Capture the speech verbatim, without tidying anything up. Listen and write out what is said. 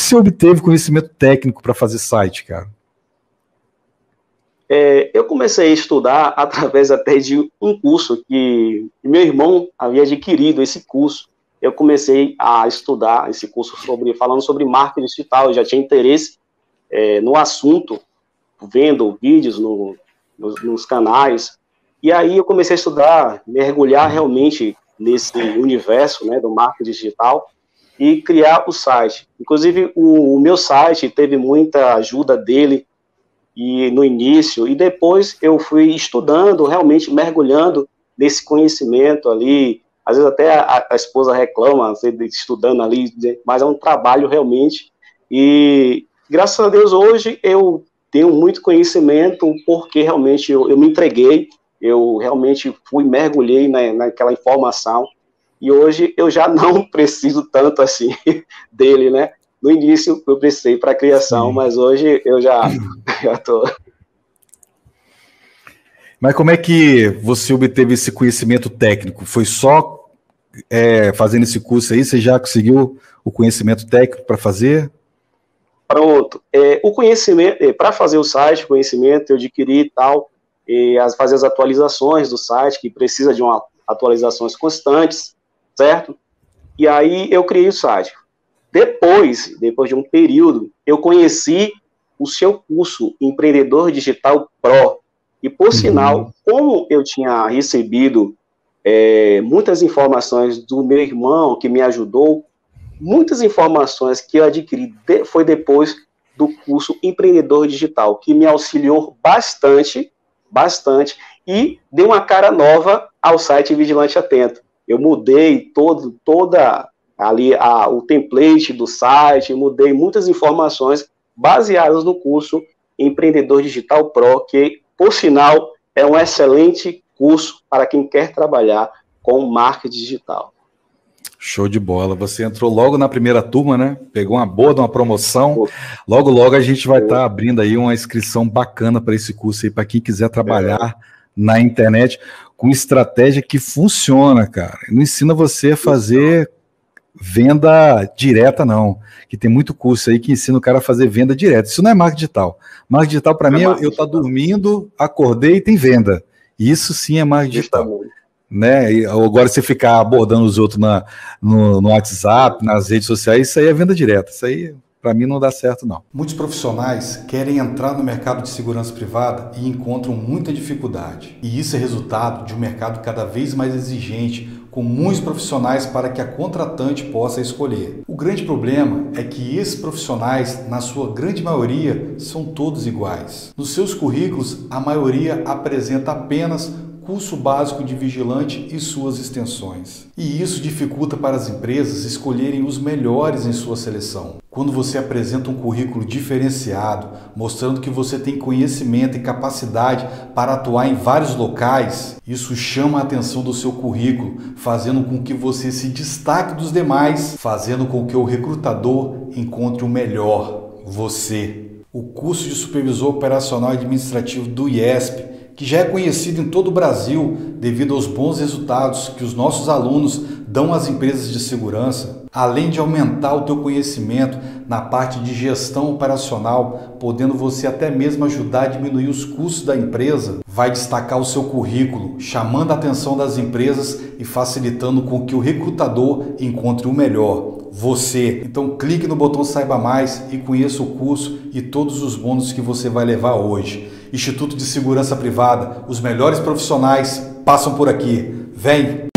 você obteve conhecimento técnico para fazer site, cara? É, eu comecei a estudar através até de um curso que meu irmão havia adquirido esse curso. Eu comecei a estudar esse curso sobre, falando sobre marketing digital. Eu já tinha interesse é, no assunto, vendo vídeos no, nos, nos canais. E aí eu comecei a estudar, mergulhar realmente nesse universo, né, do marketing digital e criar o site. Inclusive, o, o meu site teve muita ajuda dele, e no início, e depois eu fui estudando, realmente mergulhando nesse conhecimento ali. Às vezes até a, a esposa reclama, estudando ali, mas é um trabalho realmente. E graças a Deus hoje eu tenho muito conhecimento, porque realmente eu, eu me entreguei, eu realmente fui, mergulhei na, naquela informação, e hoje eu já não preciso tanto assim dele, né? No início eu precisei para a criação, Sim. mas hoje eu já já tô. Mas como é que você obteve esse conhecimento técnico? Foi só é, fazendo esse curso aí? Você já conseguiu o conhecimento técnico para fazer? Pronto. É, o conhecimento, é, para fazer o site, o conhecimento eu adquiri e tal, e as, fazer as atualizações do site, que precisa de uma, atualizações constantes, certo? E aí eu criei o site. Depois, depois de um período, eu conheci o seu curso Empreendedor Digital Pro. E, por uhum. sinal, como eu tinha recebido é, muitas informações do meu irmão, que me ajudou, muitas informações que eu adquiri de, foi depois do curso Empreendedor Digital, que me auxiliou bastante, bastante, e deu uma cara nova ao site Vigilante Atento. Eu mudei todo, toda... ali a, o template do site, mudei muitas informações baseadas no curso Empreendedor Digital Pro, que, por sinal, é um excelente curso para quem quer trabalhar com marketing digital. Show de bola. Você entrou logo na primeira turma, né? Pegou uma boa de uma promoção. Logo, logo a gente vai estar tá abrindo aí uma inscrição bacana para esse curso aí, para quem quiser trabalhar é. na internet com estratégia que funciona, cara. Não ensina você a fazer venda direta, não. Que tem muito curso aí que ensina o cara a fazer venda direta. Isso não é marketing digital. Marketing digital, para mim, é eu estar tá dormindo, acordei e tem venda. Isso sim é marketing digital. Né? E agora você ficar abordando os outros na, no, no WhatsApp, nas redes sociais, isso aí é venda direta. Isso aí, para mim, não dá certo, não. Muitos profissionais querem entrar no mercado de segurança privada e encontram muita dificuldade. E isso é resultado de um mercado cada vez mais exigente, com muitos profissionais para que a contratante possa escolher. O grande problema é que esses profissionais, na sua grande maioria, são todos iguais. Nos seus currículos, a maioria apresenta apenas curso básico de vigilante e suas extensões. E isso dificulta para as empresas escolherem os melhores em sua seleção. Quando você apresenta um currículo diferenciado, mostrando que você tem conhecimento e capacidade para atuar em vários locais, isso chama a atenção do seu currículo, fazendo com que você se destaque dos demais, fazendo com que o recrutador encontre o melhor, você. O curso de Supervisor Operacional e Administrativo do I E S P, que já é conhecido em todo o Brasil devido aos bons resultados que os nossos alunos dão às empresas de segurança, além de aumentar o teu conhecimento na parte de gestão operacional, podendo você até mesmo ajudar a diminuir os custos da empresa, vai destacar o seu currículo, chamando a atenção das empresas e facilitando com que o recrutador encontre o melhor, você. Então clique no botão Saiba Mais e conheça o curso e todos os bônus que você vai levar hoje. Instituto de Segurança Privada, os melhores profissionais passam por aqui. Vem!